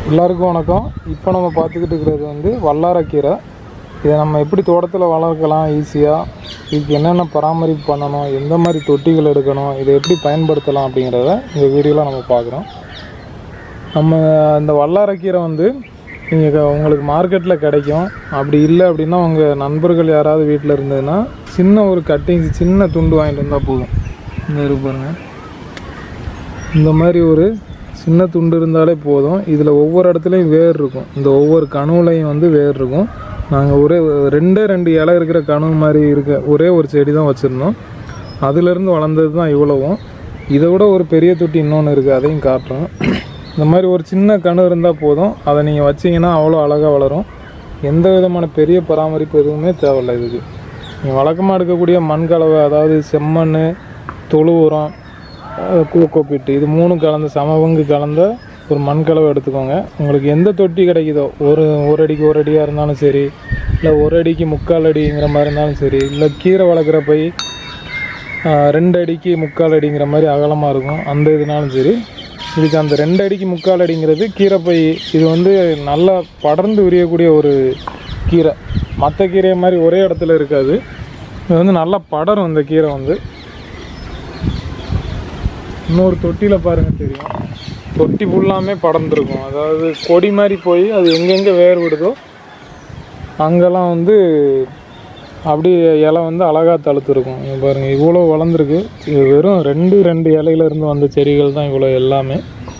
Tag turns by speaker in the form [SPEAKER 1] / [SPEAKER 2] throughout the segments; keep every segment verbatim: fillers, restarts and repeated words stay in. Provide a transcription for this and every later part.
[SPEAKER 1] எல்லாருக்கும் வணக்கம். இப்போ நம்ம பார்த்துக்கிட்டு இருக்கிறது வந்து வல்லாரை கீரை. இதை நம்ம எப்படி தோட்டத்தில் வளர்க்கலாம் ஈஸியாக, இதுக்கு என்னென்ன பராமரிப்பு பண்ணணும், எந்த மாதிரி தொட்டிகள் எடுக்கணும், இதை எப்படி பயன்படுத்தலாம் அப்படிங்கிறத இந்த வீடியோவில் நம்ம பார்க்குறோம். நம்ம இந்த வல்லாரை கீரை வந்து நீங்கள் உங்களுக்கு மார்க்கெட்டில் கிடைக்கும். அப்படி இல்லை அப்படின்னா உங்கள் நண்பர்கள் யாராவது வீட்டில் இருந்ததுன்னா சின்ன ஒரு கட்டிங் சின்ன துண்டு வாங்கிட்டு வந்தால் போதும். இந்த இருக்கு பாருங்கள், இந்த மாதிரி ஒரு சின்ன துண்டு இருந்தாலே போதும். இதில் ஒவ்வொரு இடத்துலையும் வேர் இருக்கும். இந்த ஒவ்வொரு கணுவுலையும் வந்து வேர் இருக்கும். நாங்கள் ஒரே ரெண்டே ரெண்டு இலை இருக்கிற கணு மாதிரி இருக்க ஒரே ஒரு செடி தான் வச்சுருந்தோம். அதிலேருந்து வளர்ந்தது தான் இவ்வளவும். இதை விட ஒரு பெரிய தொட்டி இன்னொன்று இருக்குது, அதையும் காட்டுறோம். இந்த மாதிரி ஒரு சின்ன கணு இருந்தால் போதும். அதை நீங்கள் வச்சிங்கன்னா அவ்வளோ அழகாக வளரும். எந்த விதமான பெரிய பராமரிப்பு எதுவுமே தேவையில்லை. இதுக்கு நீங்கள் வழக்கமாக எடுக்கக்கூடிய மண் கலவை, அதாவது செம்மண், தொழு உரம், கோகோபிட்டு, இது மூணு கலந்த சமபங்கு கலந்த ஒரு மண் கலவை எடுத்துக்கோங்க. உங்களுக்கு எந்த தொட்டி கிடைக்குதோ, ஒரு ஒரு அடிக்கு ஒரு அடியாக இருந்தாலும் சரி, இல்லை ஒரு அடிக்கு முக்கால் அடிங்கிற மாதிரி இருந்தாலும் சரி, இல்லை கீரை வளர்க்குற பை ரெண்டு அடிக்கு முக்கால் அடிங்கிற மாதிரி அகலமாக இருக்கும், அந்த இதுனாலும் சரி. இதுக்கு அந்த ரெண்டு அடிக்கு முக்கால் அடிங்கிறது கீரை பை. இது வந்து நல்லா படர்ந்து விரியக்கூடிய ஒரு கீரை. மற்ற கீரை மாதிரி ஒரே இடத்துல இருக்காது. இது வந்து நல்லா படரும். இந்த கீரை வந்து இன்னொரு தொட்டியில் பாருங்கள் தெரியும், தொட்டி ஃபுல்லாமே படர்ந்துருக்கும். அதாவது கொடி மாதிரி போய் அது எங்கெங்கே வேர் விடுதோ அங்கெல்லாம் வந்து அப்படி இலை வந்து அழகாக தழுத்துருக்கும். பாருங்கள், இவ்வளோ வளர்ந்துருக்கு. இது வெறும் ரெண்டு ரெண்டு இலையிலேருந்து வந்த செடிகள் தான் இவ்வளோ எல்லாமே.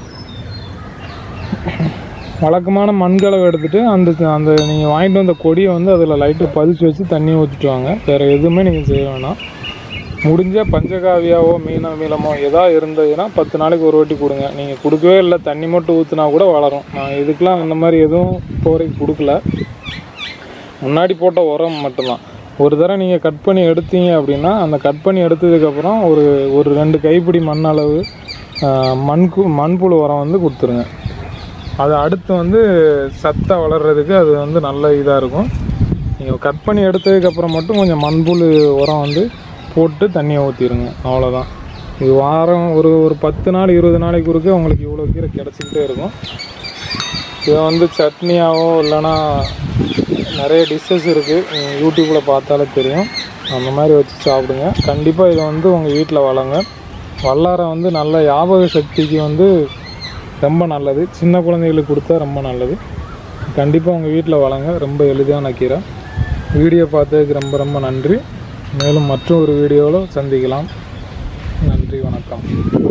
[SPEAKER 1] வழக்கமான மண்கலவை எடுத்துகிட்டு அந்த அந்த நீங்கள் வாங்கிட்டு வந்த கொடியை வந்து அதில் லைட்டு பதிச்சு வச்சு தண்ணி ஊற்றிட்டு வாங்க. வேறு எதுவுமே நீங்கள் செய்ய வேணாம். முடிஞ்சால் பஞ்சகாவியாவோ மீனோ மீளமோ எதாவது இருந்ததுன்னா பத்து நாளைக்கு ஒரு வாட்டி கொடுங்க. நீங்கள் கொடுக்கவே இல்லை, தண்ணி மட்டும் ஊற்றினா கூட வளரும். நான் இதுக்கெலாம் இந்த மாதிரி எதுவும் போரைக்கு கொடுக்கல. முன்னாடி போட்ட உரம் மட்டும்தான். ஒரு தடவை நீங்கள் கட் பண்ணி எடுத்தீங்க அப்படின்னா அந்த கட் பண்ணி எடுத்ததுக்கப்புறம் ஒரு ஒரு ரெண்டு கைப்பிடி மண் அளவு மண்கு மண்புழு உரம் வந்து கொடுத்துருங்க. அது அடுத்து வந்து சத்தாக வளர்கிறதுக்கு அது வந்து நல்ல இதாக இருக்கும். நீங்கள் கட் பண்ணி எடுத்ததுக்கப்புறம் மட்டும் கொஞ்சம் மண்புழு உரம் வந்து போட்டு தண்ணியை ஊற்றிடுங்க. அவ்வளோதான். இது வாரம் ஒரு ஒரு பத்து நாள் இருபது நாளைக்கு குறுக்க உங்களுக்கு இவ்வளோ கீரை கிடச்சிக்கிட்டே இருக்கும். இதை வந்து சட்னியாவோ இல்லைன்னா நிறைய டிஷ்ஷஸ் இருக்குது, யூடியூப்பில் பார்த்தாலே தெரியும். அந்த மாதிரி வச்சு சாப்பிடுங்க. கண்டிப்பாக இதை வந்து உங்கள் வீட்டில் வளங்க. வல்லாரை வந்து நல்ல ஞாபக சக்திக்கு வந்து ரொம்ப நல்லது. சின்ன குழந்தைகளுக்கு கொடுத்தா ரொம்ப நல்லது. கண்டிப்பாக உங்கள் வீட்டில் வளங்க. ரொம்ப எளிதான கீரை. வீடியோ பார்த்ததுக்கு ரொம்ப ரொம்ப நன்றி. மேலும் மற்றொரு வீடியோவில் சந்திக்கலாம். நன்றி, வணக்கம்.